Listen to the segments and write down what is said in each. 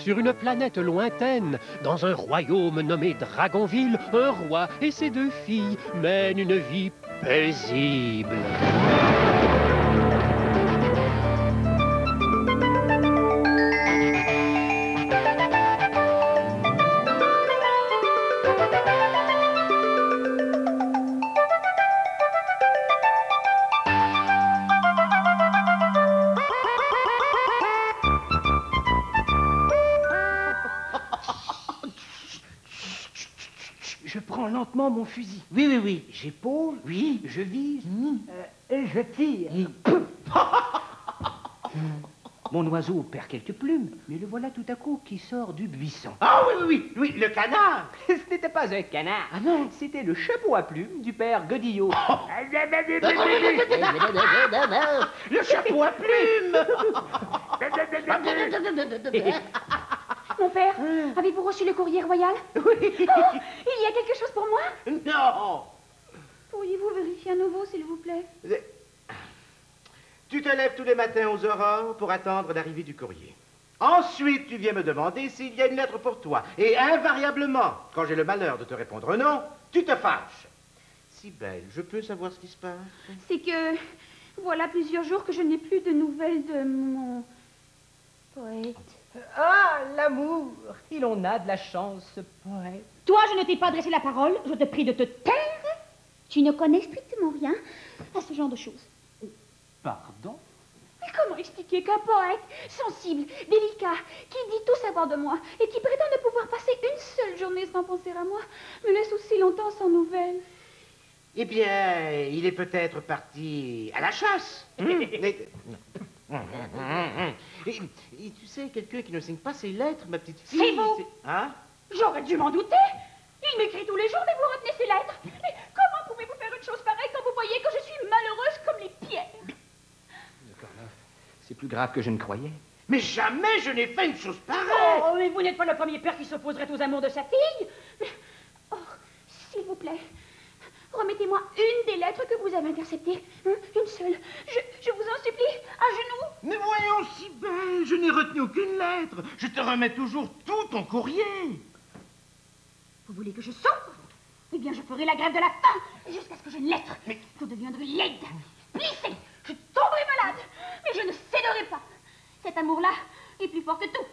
sur une planète lointaine, dans un royaume nommé Dragonville, un roi et ses 2 filles mènent une vie paisible. Je prends lentement mon fusil. Oui, oui, oui. J'épaule. Oui. Je vise. Et je tire. Mon oiseau perd quelques plumes, mais le voilà tout à coup qui sort du buisson. Ah oui, oui, oui, oui, le canard. Ce n'était pas un canard. Ah non. C'était le chapeau à plumes du père Godillot. Le chapeau à plumes. Mon père, avez-vous reçu le courrier royal? Oui. Oh, il y a quelque chose pour moi? Non. Pourriez-vous vérifier à nouveau, s'il vous plaît? Tu te lèves tous les matins aux aurores pour attendre l'arrivée du courrier. Ensuite, tu viens me demander s'il y a une lettre pour toi. Et invariablement, quand j'ai le malheur de te répondre non, tu te fâches. Si belle, je peux savoir ce qui se passe? C'est que, voilà plusieurs jours que je n'ai plus de nouvelles de mon poète. Ah, l'amour. Il en a de la chance, ce poète. Toi, je ne t'ai pas adressé la parole, je te prie de te taire. Tu ne connais strictement rien à ce genre de choses. Pardon? Mais comment expliquer qu'un poète sensible, délicat, qui dit tout savoir de moi et qui prétend ne pouvoir passer une seule journée sans penser à moi, me laisse aussi longtemps sans nouvelles? Eh bien, il est peut-être parti à la chasse. Et tu sais, quelqu'un qui ne signe pas ses lettres, ma petite fille... C'est vous. Hein? J'aurais dû m'en douter. Il m'écrit tous les jours, mais vous retenez ses lettres. Mais comment pouvez-vous faire une chose pareille quand vous voyez que je suis malheureuse comme les pierres? C'est plus grave que je ne croyais. Mais jamais je n'ai fait une chose pareille. Oh, mais vous n'êtes pas le premier père qui s'opposerait aux amours de sa fille. Mais... Oh, s'il vous plaît, remettez-moi une des lettres que vous avez interceptées. Hein, une seule. Je vous en supplie, à genoux. Mais voyons, si belle, je n'ai retenu aucune lettre. Je te remets toujours tout ton courrier. Vous voulez que je souffre? Eh bien, je ferai la grève de la faim jusqu'à ce que j'ai une lettre. Mais vous deviendrez laide, plissée, je tomberai malade. Mais je ne céderai pas. Cet amour-là est plus fort que tout.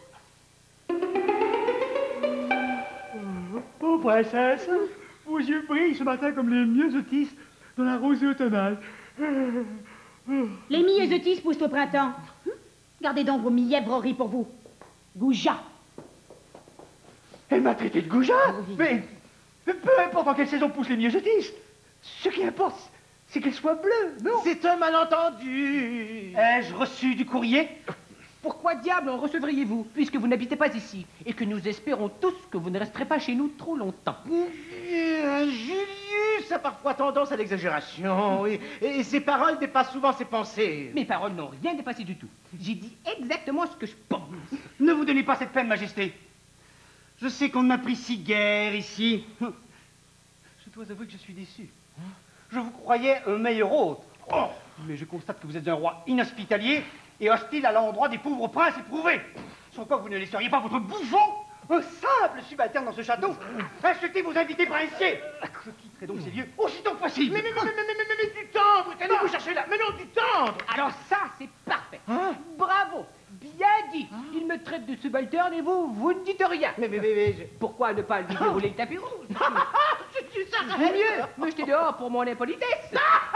Oh, princesse, vos yeux brillent ce matin comme les myosotis dans la rosée automnale. Les myosotis poussent au printemps. Gardez donc vos mièvreries pour vous. Goujat. Elle m'a traité de goujat. Mais peu importe en quelle saison poussent les myosotis. Ce qui importe, c'est qu'elles soient bleues, non? C'est un malentendu. Ai-je reçu du courrier? Pourquoi diable en recevriez-vous, puisque vous n'habitez pas ici, et que nous espérons tous que vous ne resterez pas chez nous trop longtemps? Julius a parfois tendance à l'exagération, et ses paroles dépassent souvent ses pensées. Mes paroles n'ont rien dépassé du tout. J'ai dit exactement ce que je pense. Ne vous donnez pas cette peine, Majesté. Je sais qu'on ne m'apprécie guère ici. Je dois avouer que je suis déçu. Je vous croyais un meilleur hôte. Oh, mais je constate que vous êtes un roi inhospitalier et hostile à l'endroit des pauvres princes éprouvés. Sans quoi vous ne laisseriez pas votre bouffon, un simple subalterne dans ce château, insulter vos invités princiers. Je quitterai donc ces lieux aussitôt que possible. Mais du tendre, qu'allez-vous chercher là? Mais non, du tendre. Alors ça, c'est parfait. Bravo, bien dit. Il me traite de subalterne et vous ne dites rien. Mais Pourquoi ne pas lui dérouler le tapis rouge? tu Vaut mieux me jeter dehors pour mon impolitesse.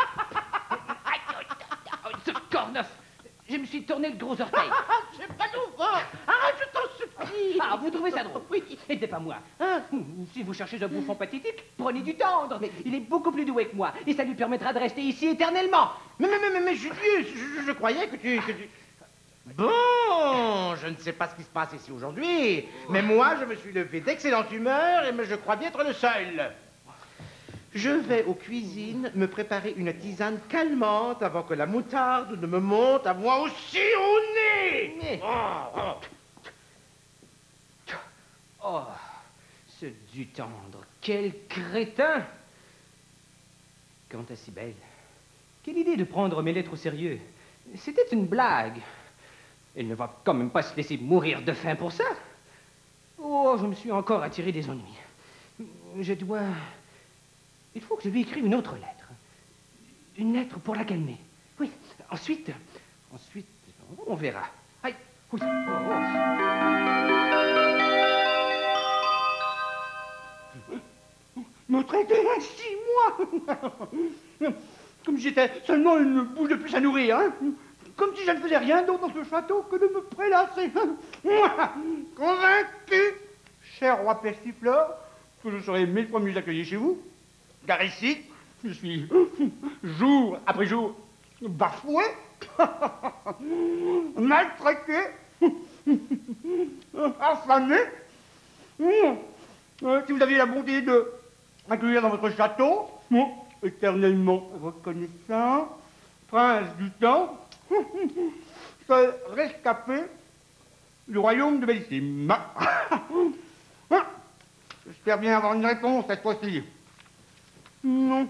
Ce corneuf. Je me suis tourné le gros orteil. C'est pas nouveau. Arrête, je t'en supplie. Ah, vous trouvez ça drôle? Oui. Et c'est pas moi. Hein? Si vous cherchez un bouffon pathétique, prenez du tendre. Mais il est beaucoup plus doué que moi. Et ça lui permettra de rester ici éternellement. Mais Julius, je croyais que tu... Bon, je ne sais pas ce qui se passe ici aujourd'hui, mais moi, je me suis levé d'excellente humeur et je crois bien être le seul. Je vais aux cuisines me préparer une tisane calmante avant que la moutarde ne me monte à moi aussi au nez. Oh, ce du tendre, quel crétin! Quant à Cybèle, quelle idée de prendre mes lettres au sérieux. C'était une blague. Elle ne va quand même pas se laisser mourir de faim pour ça. Oh, je me suis encore attiré des ennuis. Il faut que je lui écrive une autre lettre. Une lettre pour la calmer. Oui, ensuite, on verra. Aïe, oui. Me traiter ainsi, moi. Comme si j'étais seulement une bouche de plus à nourrir, hein. Comme si je ne faisais rien d'autre dans ce château que de me prélasser. Moi, convaincu, cher roi Persiflore, que je serai 1000 fois mieux accueilli chez vous, car ici, je suis jour après jour bafoué, maltraité, affamé. Si vous aviez la bonté de m'accueillir dans votre château, éternellement reconnaissant, prince du temps, seul rescapé du royaume de Bellissime. J'espère bien avoir une réponse cette fois-ci. Non.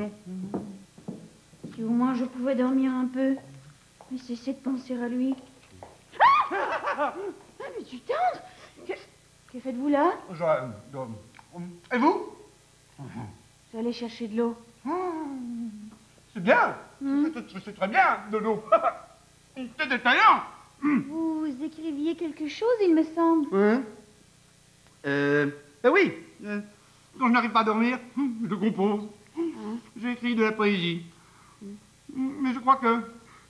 Si au moins je pouvais dormir un peu, mais cesser de penser à lui. Ah, mais du tendre. Que faites-vous là? Et vous? J'allais chercher de l'eau. C'est bien. C'est très bien, de l'eau. C'est détaillant. Vous écriviez quelque chose, il me semble. Oui. Quand je n'arrive pas à dormir, je compose. J'écris de la poésie. Mais je crois que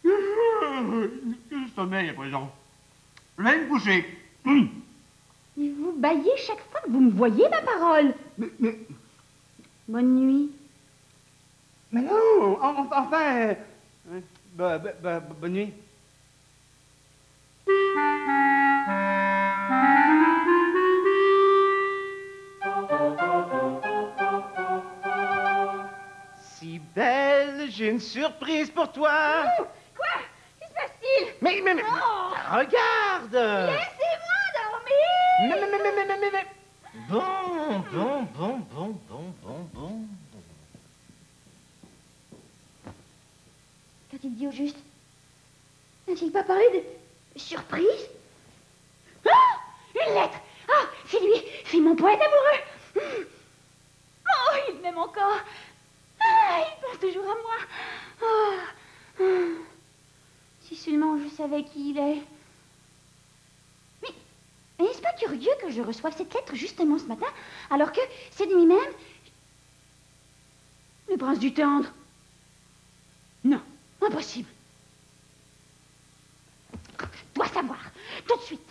je sommeille à présent. Je vais me coucher. Et vous bâillez chaque fois que vous me voyez, ma parole. Mais Bonne nuit. non, enfin... Bonne nuit. Si belle, j'ai une surprise pour toi. Quoi? Qu'est-ce qui se passe-t-il? Mais, Oh, regarde. laissez-moi dormir. Mais. Bon. Qu'a-t-il dit au juste? N'a-t-il pas parlé de surprise? Ah! Une lettre! Ah! C'est lui! C'est mon poète amoureux! Oh, il m'aime encore! Ah, il pense toujours à moi! Ah. Si seulement je savais qui il est. Mais n'est-ce pas curieux que je reçoive cette lettre justement ce matin, alors que cette nuit même... Le prince du Tendre? Non, impossible. Je dois savoir, tout de suite.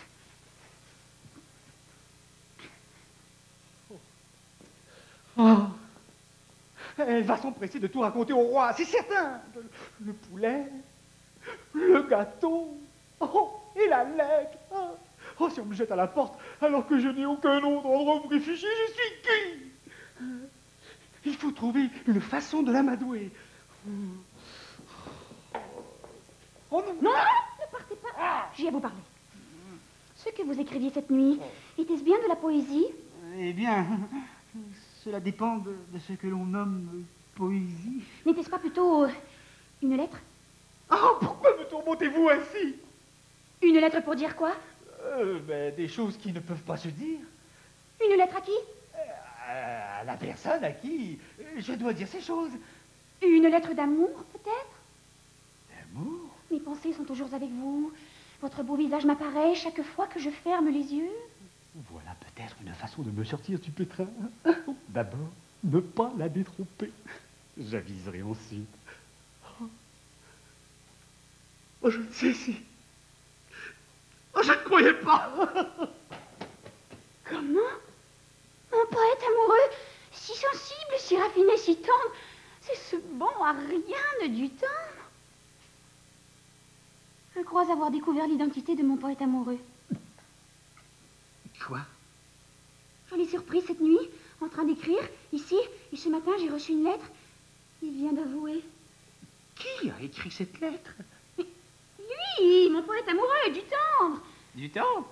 Elle va s'empresser de tout raconter au roi, c'est certain. Le poulet, le gâteau, et la lettre. Si on me jette à la porte alors que je n'ai aucun autre endroit où me réfugier, je suis cuit. Il faut trouver une façon de l'amadouer. Oh non, Non, ne partez pas. J'ai à vous parler. Ce que vous écriviez cette nuit, était-ce bien de la poésie? Eh bien, cela dépend de ce que l'on nomme poésie. N'était-ce pas plutôt une lettre? Pourquoi me tourmentez-vous ainsi? Une lettre pour dire quoi? Des choses qui ne peuvent pas se dire. Une lettre à qui? À la personne à qui je dois dire ces choses. Une lettre d'amour, peut-être? D'amour? Mes pensées sont toujours avec vous. Votre beau visage m'apparaît chaque fois que je ferme les yeux. Voilà peut-être une façon de me sortir du pétrin. D'abord, ne pas la détromper. J'aviserai ensuite. Je ne sais si... je ne croyais pas. Comment? Mon poète amoureux, si sensible, si raffiné, si tendre, c'est ce bon à rien du temps. Je crois avoir découvert l'identité de mon poète amoureux. Quoi? Je l'ai surpris cette nuit, en train d'écrire, ici, et ce matin, j'ai reçu une lettre. Il vient d'avouer. Qui a écrit cette lettre? Lui, mon poète amoureux, du tendre. Du tendre?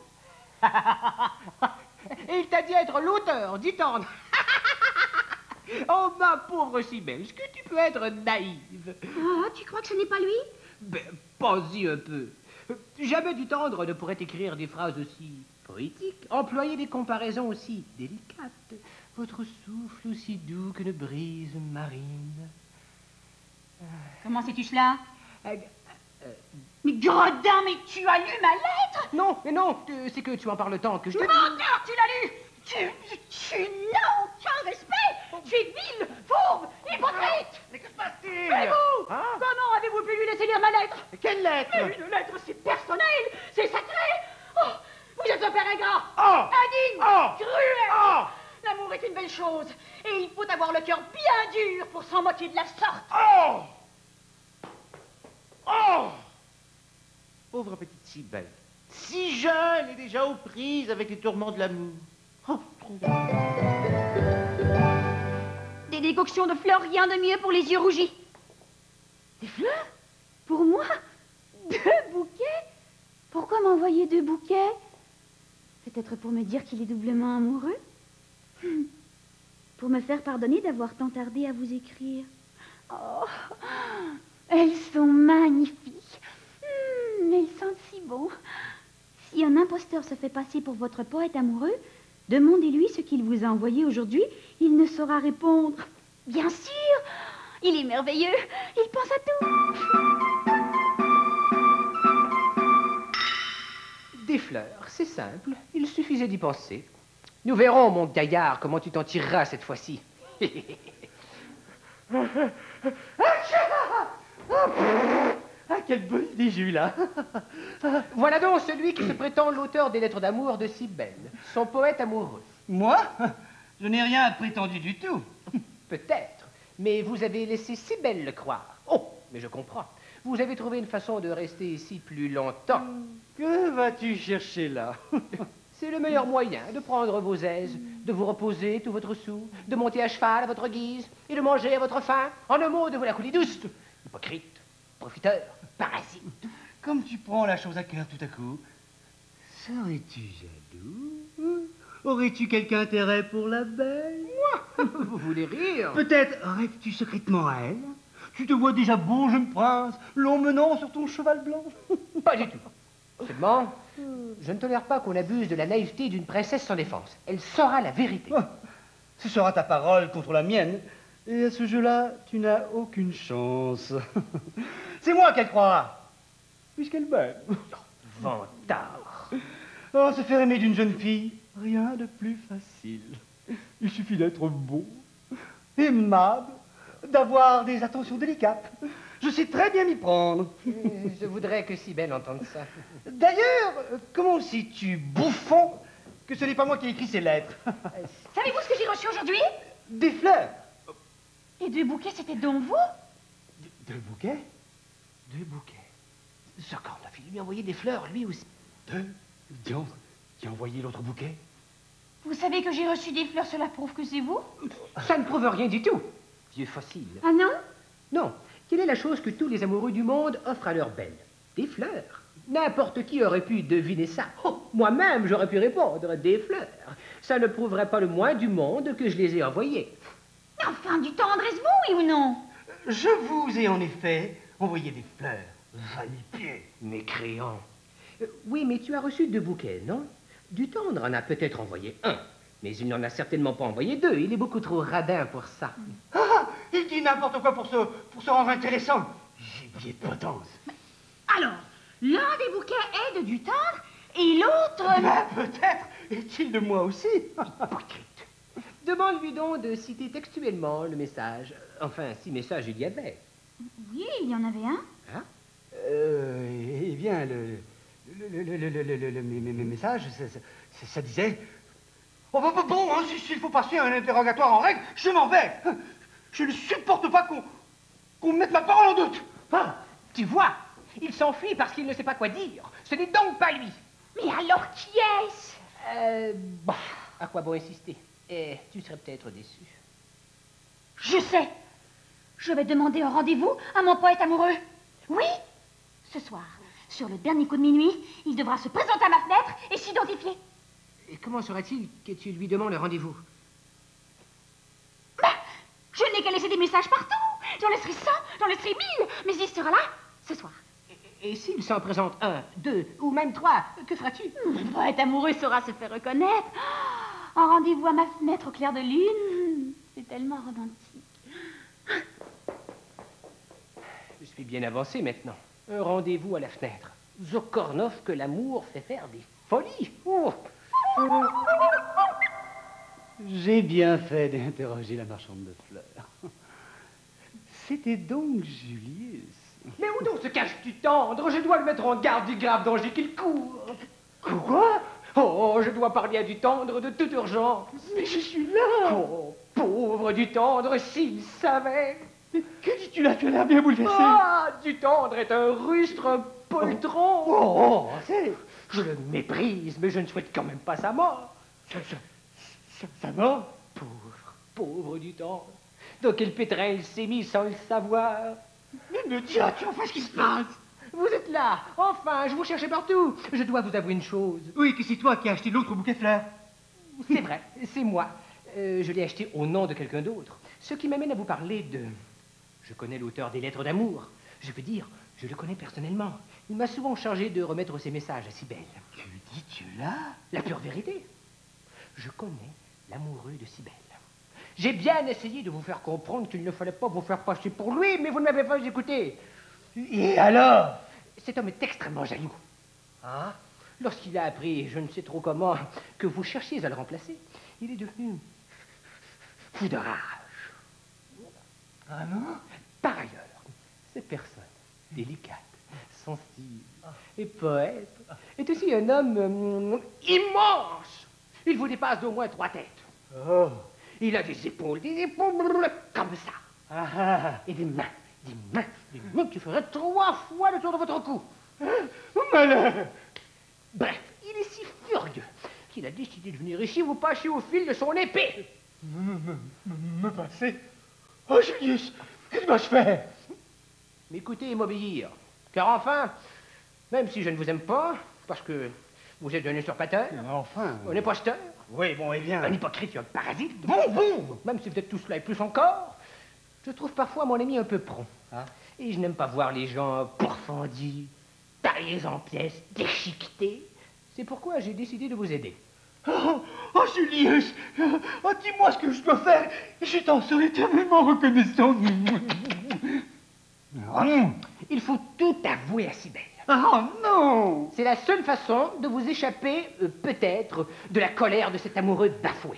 Et il t'a dit être l'auteur du tendre. Oh, ma pauvre Cybèle, est-ce que tu peux être naïve? Ah, tu crois que ce n'est pas lui? Ben, pas-y un peu. Jamais du tendre ne pourrait écrire des phrases aussi poétiques, employer des comparaisons aussi délicates, votre souffle aussi doux qu'une brise marine. Comment sais-tu cela? Mais gredin, mais tu as lu ma lettre? Non, mais non, c'est que tu en parles tant que je te... Menteur, tu l'as lu! Tu n'as aucun respect! Tu es vil, fauve, hypocrite! Mais que se passe-t-il? Et vous? Hein? Comment avez-vous pu lui laisser lire ma lettre? Quelle lettre? Une lettre, c'est personnel, c'est sacré! Oh, vous êtes un père ingrat! Oh! Indigne! Oh! Cruel! Oh! L'amour est une belle chose, et il faut avoir le cœur bien dur pour s'en moquer de la sorte! Oh! Oh! Pauvre petite Cybèle, si jeune et déjà aux prises avec les tourments de l'amour. Oh, trop bien. Des décoctions de fleurs, rien de mieux pour les yeux rougis. Des fleurs? Pour moi? 2 bouquets? Pourquoi m'envoyer 2 bouquets? Peut-être pour me dire qu'il est doublement amoureux? Pour me faire pardonner d'avoir tant tardé à vous écrire. Oh, elles sont magnifiques. Elles sentent si bon. Si un imposteur se fait passer pour votre poète amoureux, demandez-lui ce qu'il vous a envoyé aujourd'hui. Il ne saura répondre. Bien sûr, il est merveilleux. Il pense à tout. Des fleurs, c'est simple, il suffisait d'y penser. Nous verrons, mon gaillard, comment tu t'en tireras cette fois-ci. Ah, quelle bonne idée j'ai eue là. Voilà donc celui qui se prétend l'auteur des lettres d'amour de Cybèle, son poète amoureux. Moi? Je n'ai rien prétendu du tout. Peut-être, mais vous avez laissé Cybèle le croire. Oh, mais je comprends. Vous avez trouvé une façon de rester ici plus longtemps. Que vas-tu chercher là? C'est le meilleur moyen de prendre vos aises, de vous reposer tout votre sou, de monter à cheval à votre guise et de manger à votre faim. En un mot, de vous la couler douce. Hypocrite, profiteur, parasite. Comme tu prends la chose à cœur tout à coup, serais-tu jaloux? Aurais-tu quelque intérêt pour la belle? Moi? Vous voulez rire? Peut-être rêves-tu secrètement à elle? Tu te vois déjà beau jeune prince, l'emmenant sur ton cheval blanc? Pas du tout. Seulement, je ne tolère pas qu'on abuse de la naïveté d'une princesse sans défense. Elle saura la vérité. Oh, ce sera ta parole contre la mienne. Et à ce jeu-là, tu n'as aucune chance. C'est moi qu'elle croira, puisqu'elle m'aime. Vantard. Oh, se faire aimer d'une jeune fille, rien de plus facile. Il suffit d'être beau, aimable, d'avoir des attentions délicates. Je sais très bien m'y prendre. Je voudrais que Cybèle entende ça. D'ailleurs, comment sais-tu, bouffon, que ce n'est pas moi qui ai écrit ces lettres? Savez-vous ce que j'ai reçu aujourd'hui? Des fleurs. Et 2 bouquets, c'était donc vous? 2 bouquets? 2 bouquets. Ce corps a fini lui envoyer des fleurs, lui aussi. 2? Diantre, qui a envoyé l'autre bouquet? Vous savez que j'ai reçu des fleurs, cela prouve que c'est vous? Ça ne prouve rien du tout. Vieux fossile. Ah non? Non. Quelle est la chose que tous les amoureux du monde offrent à leur belle? Des fleurs. N'importe qui aurait pu deviner ça. Oh, moi-même, j'aurais pu répondre des fleurs. Ça ne prouverait pas le moins du monde que je les ai envoyées. Enfin, du tendre, est-ce vous, oui ou non? Je vous ai en effet envoyé des fleurs. Va-ni-pied. Mécréant. Oui, mais tu as reçu 2 bouquets, non? Du tendre en a peut-être envoyé 1, mais il n'en a certainement pas envoyé 2. Il est beaucoup trop radin pour ça. Ah, il dit n'importe quoi pour se rendre intéressant. Gibier de potence. Alors, l'un des bouquets est de du tendre et l'autre... Ben, peut-être est-il de moi aussi. Hypocrite. Demande-lui donc de citer textuellement le message. Enfin, si message il y avait. Oui, il y en avait un. Hein? Eh bien, le message, ça disait... Oh, bon, hein, s'il faut passer un interrogatoire en règle, je m'en vais. Je ne supporte pas qu'on mette ma parole en doute. Ah, tu vois, il s'enfuit parce qu'il ne sait pas quoi dire. Ce n'est donc pas lui. Mais alors qui est-ce? Bah, à quoi bon insister? Et tu serais peut-être déçu. Je sais. Je vais demander un rendez-vous à mon poète amoureux. Oui, ce soir, sur le dernier coup de minuit, il devra se présenter à ma fenêtre et s'identifier. Et comment serait-il que tu lui demandes un rendez-vous? Bah, je n'ai qu'à laisser des messages partout. J'en laisserai 100, j'en laisserai 1000, mais il sera là ce soir. Et s'il s'en présente 1, 2 ou même 3, que feras-tu? Le poète amoureux saura se faire reconnaître. Un rendez-vous à ma fenêtre au clair de lune. C'est tellement romantique. Je suis bien avancé maintenant. Un rendez-vous à la fenêtre. Zokornov que l'amour fait faire des folies. Oh. J'ai bien fait d'interroger la marchande de fleurs. C'était donc Julius. Mais où donc se cache-tu, tendre? Je dois le mettre en garde du grave danger qu'il court. Quoi? Oh, je dois parler à du tendre de toute urgence. Mais je suis là. Oh, pauvre du tendre, s'il savait. Mais que dis-tu là? Tu as l'air bien bouleversé. Ah, du tendre est un rustre, un poltron. Oh, c'est... Je le méprise, mais je ne souhaite quand même pas sa mort. Ça va? Pauvre du tendre. Dans quel pétrin il s'est mis sans le savoir. Mais me diras-tu enfin ce qui se passe? Vous êtes là, enfin, je vous cherchais partout. Je dois vous avouer une chose. Oui, que c'est toi qui as acheté l'autre bouquet de fleurs. C'est vrai, c'est moi. Je l'ai acheté au nom de quelqu'un d'autre. Ce qui m'amène à vous parler de... Je connais l'auteur des lettres d'amour. Je peux dire, je le connais personnellement. Il m'a souvent chargé de remettre ses messages à Cybèle. Que dis-tu là? La pure vérité. Je connais l'amoureux de Cybèle. J'ai bien essayé de vous faire comprendre qu'il ne fallait pas vous faire passer pour lui, mais vous ne m'avez pas écouté. Et alors? Cet homme est extrêmement jaloux. Ah? Lorsqu'il a appris, je ne sais trop comment, que vous cherchiez à le remplacer, il est devenu fou de rage. Ah non? Par ailleurs, cette personne délicate, sensible et poète est aussi un homme immense. Il vous dépasse d'au moins 3 têtes. Oh. Il a des épaules comme ça. Ah. Et des mains qui feraient 3 fois le tour de votre cou. Malheur. Bref, il est si furieux qu'il a décidé de venir ici vous passer au fil de son épée. Me passer? Oh, Julius, que dois-je faire? M'écouter et m'obéir. Car enfin, même si je ne vous aime pas, parce que vous êtes un usurpateur, Enfin... un imposteur, Oui, bon, eh bien... un hypocrite et un parasite, Bon. même si vous êtes tout cela et plus encore, je trouve parfois mon ami un peu prompt. Ah. Et je n'aime pas voir les gens pourfendis, taillés en pièces, déchiquetés. C'est pourquoi j'ai décidé de vous aider. Oh, Julius, dis-moi ce que je dois faire, et je t'en serai éternellement reconnaissant. Il faut tout avouer à Cybèle. Oh non! C'est la seule façon de vous échapper, peut-être, de la colère de cet amoureux bafoué.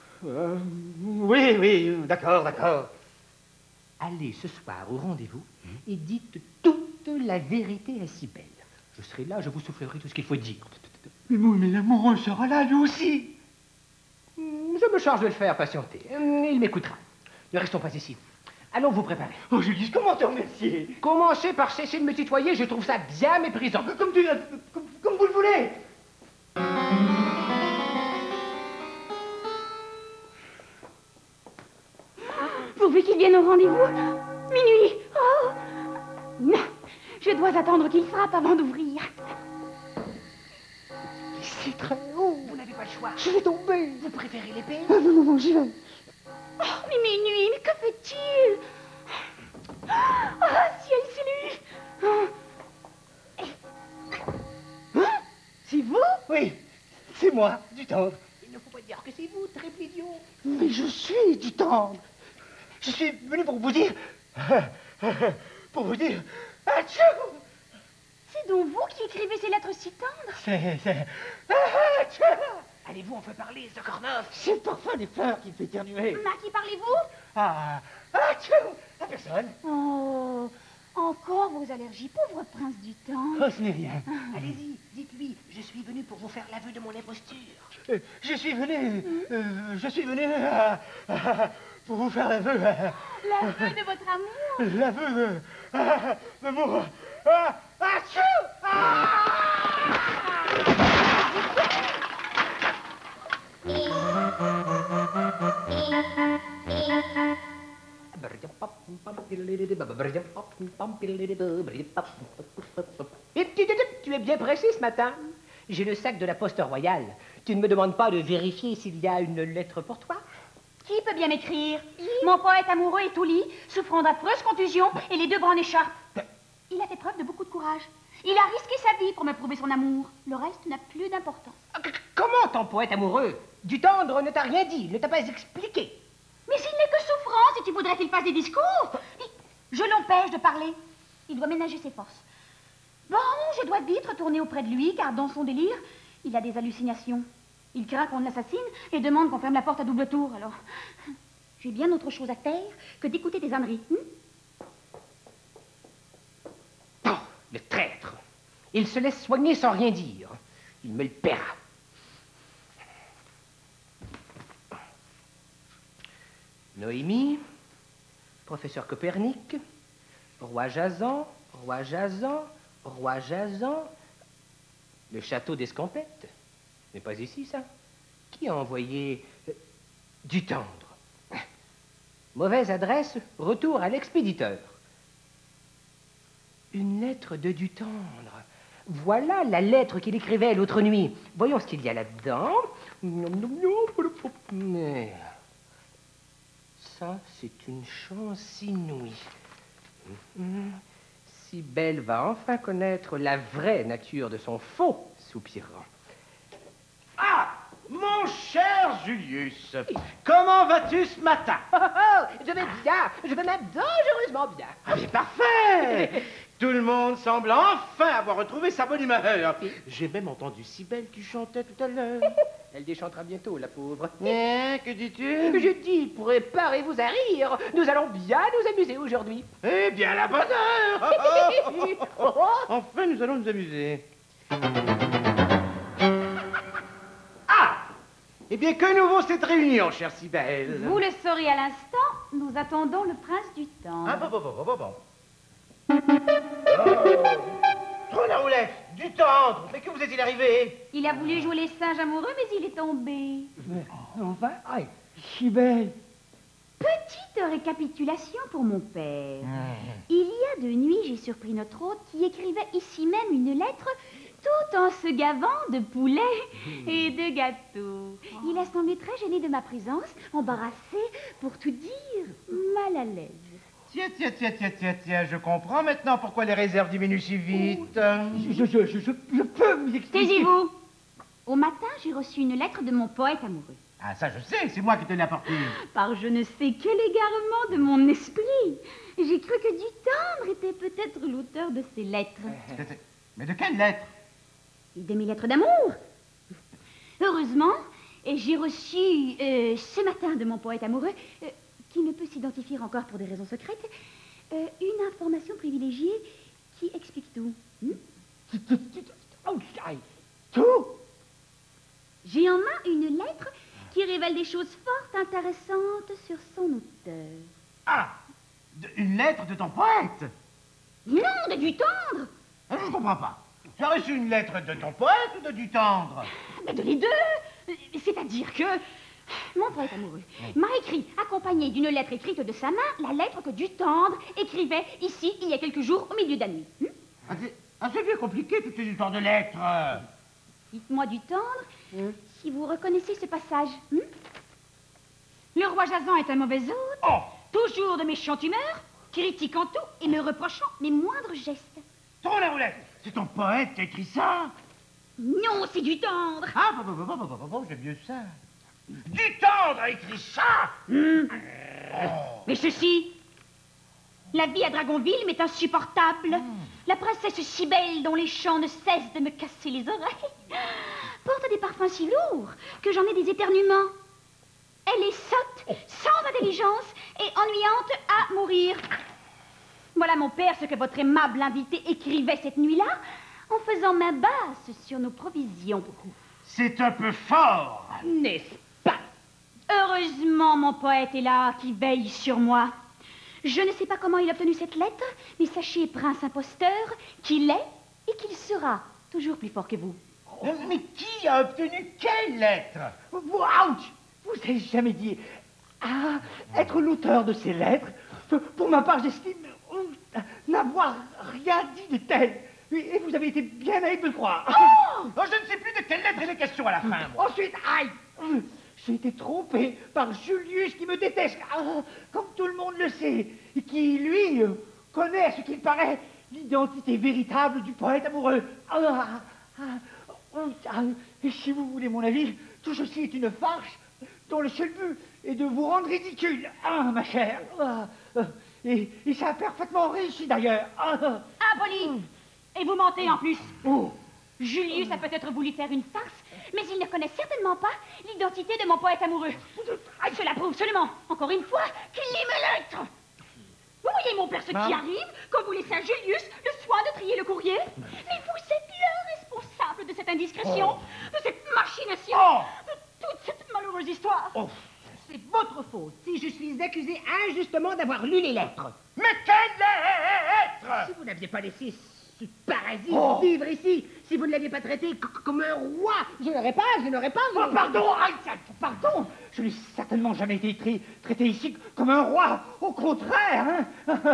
Oui, d'accord. Allez ce soir au rendez-vous et dites toute la vérité à Cybèle. Je serai là, je vous soufflerai tout ce qu'il faut dire. Mais l'amoureux sera là, lui aussi. Je me charge de le faire patienter. Il m'écoutera. Ne restons pas ici. Allons vous préparer. Oh, Julius, comment te remercier? Commencez par cesser de me tutoyer, je trouve ça bien méprisant. Comme vous le voulez. Pourvu qu'il vienne au rendez-vous. Minuit. Oh non, je dois attendre qu'il frappe avant d'ouvrir. C'est très haut. Vous n'avez pas le choix. Je vais tomber. Vous préférez l'épée? Non, j'y vais. Oh, mais minuit, mais que fait-il? Ah, ciel, c'est lui. C'est vous? Oui, c'est moi, du tendre. Il ne faut pas dire que c'est vous, très idiot. Mais je suis du tendre. Je suis venu pour vous dire... Atchou! C'est donc vous qui écrivez ces lettres si tendres? C'est... Allez-vous enfin parler, Zokornov? C'est le parfum des fleurs qui me fait éternuer. À qui parlez-vous? Atchou! À personne. Oh, encore vos allergies, pauvre prince du temps. Oh, ce n'est rien. Allez-y, dites-lui, je suis venu pour vous faire l'aveu de mon imposture. Je suis venu pour vous faire l'aveu. L'aveu de votre amour. L'aveu de mon... Atchou! Tu es bien pressé ce matin. J'ai le sac de la poste royale. Tu ne me demandes pas de vérifier s'il y a une lettre pour toi? Qui peut bien m'écrire? Mon poète amoureux est au lit, souffrant d'affreuses contusions et les 2 bras en écharpe. Il a fait preuve de beaucoup de courage. Il a risqué sa vie pour me prouver son amour. Le reste n'a plus d'importance. Comment ton poète amoureux du tendre ne t'a rien dit, ne t'a pas expliqué? Mais s'il n'est que souffrance, et tu voudrais qu'il fasse des discours? Je l'empêche de parler. Il doit ménager ses forces. Bon, je dois vite retourner auprès de lui, car dans son délire, il a des hallucinations. Il craint qu'on l'assassine et demande qu'on ferme la porte à double tour, alors... J'ai bien autre chose à faire que d'écouter des âneries. Oh, le traître! Il se laisse soigner sans rien dire. Il me le paiera. Noémie, professeur Copernic, roi Jason, roi Jason, roi Jason. Le château d'Escampette. Ce n'est pas ici, ça. Qui a envoyé du tendre? Mauvaise adresse, retour à l'expéditeur. Une lettre de du tendre. Voilà la lettre qu'il écrivait l'autre nuit. Voyons ce qu'il y a là-dedans. Ça, c'est une chance inouïe. Si Belle va enfin connaître la vraie nature de son faux soupirant. Ah, mon cher Julius, comment vas-tu ce matin? Je vais bien, je vais même dangereusement bien. Ah, mais parfait. Tout le monde semble enfin avoir retrouvé sa bonne humeur. J'ai même entendu Cybèle qui chantait tout à l'heure. Elle déchantera bientôt, la pauvre. Que dis-tu? Je dis, préparez-vous à rire. Nous allons bien nous amuser aujourd'hui. Eh bien, la bonne heure. Enfin, nous allons nous amuser. Ah! Eh bien, que nouveau cette réunion, chère Cybèle? Vous le saurez à l'instant, nous attendons le prince du temps. Ah, bon. Trop la roulette, du tendre. Mais que vous est-il arrivé? Il a voulu jouer les singes amoureux, mais il est tombé. Enfin, aïe, si belle. Petite récapitulation pour mon père. Il y a 2 nuits, j'ai surpris notre hôte qui écrivait ici même une lettre tout en se gavant de poulet et de gâteaux. Il a semblé très gêné de ma présence, embarrassé, pour tout dire, mal à l'aise. Tiens, je comprends maintenant pourquoi les réserves diminuent si vite. Je peux vous expliquer. Taisez-vous. Au matin, j'ai reçu une lettre de mon poète amoureux. Ah, ça je sais, c'est moi qui te l'ai apporté. Par je ne sais quel égarement de mon esprit, j'ai cru que du tendre était peut-être l'auteur de ces lettres. Mais de quelle lettre? Et de mes lettres d'amour. Heureusement, j'ai reçu ce matin de mon poète amoureux, qui ne peut s'identifier encore pour des raisons secrètes, une information privilégiée qui explique tout. Tout? J'ai en main une lettre qui révèle des choses fort intéressantes sur son auteur. Ah, une lettre de ton poète? Non, de du tendre. Je ne comprends pas. Tu as reçu une lettre de ton poète ou de du tendre? Mais de les deux. C'est-à-dire que mon poète amoureux m'a écrit, accompagné d'une lettre écrite de sa main, la lettre que du tendre écrivait ici, il y a quelques jours, au milieu de la nuit. C'est bien compliqué, toutes ces histoires de lettres. Dites-moi du tendre, si vous reconnaissez ce passage. Le roi Jason est un mauvais hôte, toujours de méchante humeur, critiquant tout et me reprochant mes moindres gestes. Trop la roulette. C'est ton poète qui a écrit ça? Non, c'est du tendre. Ah, j'aime mieux ça. Du tendre a écrit ça? Mais ceci, la vie à Dragonville m'est insupportable. La princesse Cybèle, dont les chants ne cessent de me casser les oreilles, porte des parfums si lourds que j'en ai des éternuements. Elle est sotte, sans intelligence et ennuyante à mourir. Voilà, mon père, ce que votre aimable invité écrivait cette nuit-là, en faisant main basse sur nos provisions. C'est un peu fort. N'est-ce pas? Heureusement, mon poète est là, qui veille sur moi. Je ne sais pas comment il a obtenu cette lettre, mais sachez, prince imposteur, qu'il est et qu'il sera toujours plus fort que vous. Mais qui a obtenu quelle lettre? Ouch! Vous n'avez jamais dit être l'auteur de ces lettres. Pour ma part, j'estime n'avoir rien dit de tel. Et vous avez été bien naïf de le croire. Je ne sais plus de quelle lettre il est question à la fin, moi. Ensuite, aïe! J'ai été trompé par Julius qui me déteste, comme tout le monde le sait, et qui, lui, connaît ce qu'il paraît l'identité véritable du poète amoureux. Et si vous voulez mon avis, tout ceci est une farce dont le seul but est de vous rendre ridicule, ma chère. Et ça a parfaitement réussi d'ailleurs. Impoli! Et vous mentez en plus. Julius a peut-être voulu faire une farce, mais il ne connaît certainement pas l'identité de mon poète amoureux. Cela prouve seulement, encore une fois, qu'il aime l'être. Vous voyez, mon père, ce qui arrive quand vous laissez à Julius le soin de trier le courrier. Mais vous êtes le responsable de cette indiscrétion, de cette machination, de toute cette malheureuse histoire. C'est votre faute si je suis accusé injustement d'avoir lu les lettres. Mais quelle lettre? Si vous n'aviez pas laissé ce parasite vivre ici, si vous ne l'aviez pas traité comme un roi, je n'aurais pas... Pardon, pardon. Je n'ai certainement jamais été traité ici comme un roi. Au contraire,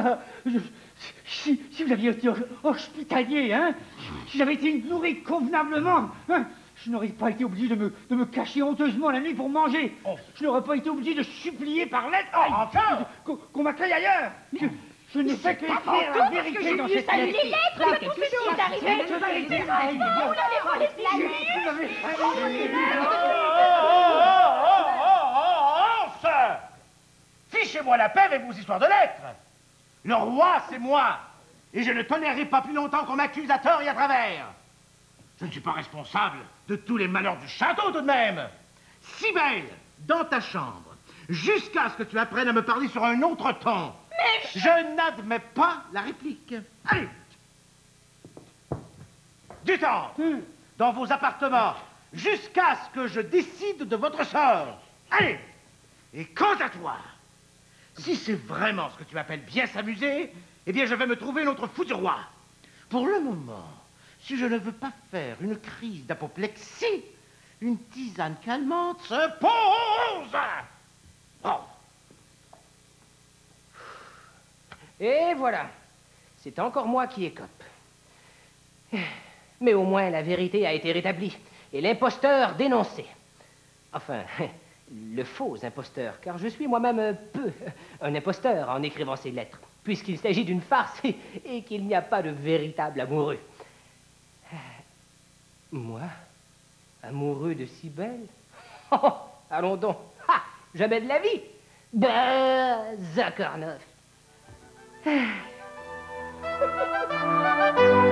si vous aviez été hospitalier, si j'avais été nourri convenablement, je n'aurais pas été obligé de me cacher honteusement la nuit pour manger. Je n'aurais pas été obligé de supplier par lettre qu'on m'accueille ailleurs. Je ne sais que écrire la vérité dans cette lettre. Les lettres, que tout ceci est arrivé. Vous l'avez volé, Fichez-moi la paix avec vos histoires de lettres. Le roi, c'est moi. Et je ne tolérerai pas plus longtemps qu'on m'accuse à tort et à travers. Je ne suis pas responsable de tous les malheurs du château, tout de même. Cybèle, dans ta chambre, jusqu'à ce que tu apprennes à me parler sur un autre ton. Mais je n'admets pas la réplique. Allez. Du temps, dans vos appartements, jusqu'à ce que je décide de votre sort. Allez. Et quant à toi, si c'est vraiment ce que tu appelles bien s'amuser, eh bien, je vais me trouver un autre fou du roi. Pour le moment, si je ne veux pas faire une crise d'apoplexie, une tisane calmante se pose. Et voilà, c'est encore moi qui écope. Mais au moins la vérité a été rétablie et l'imposteur dénoncé. Enfin, le faux imposteur, car je suis moi-même un imposteur en écrivant ces lettres, puisqu'il s'agit d'une farce et qu'il n'y a pas de véritable amoureux. Moi, amoureux de Cybèle? Oh, allons donc. Jamais de la vie. Zakornov.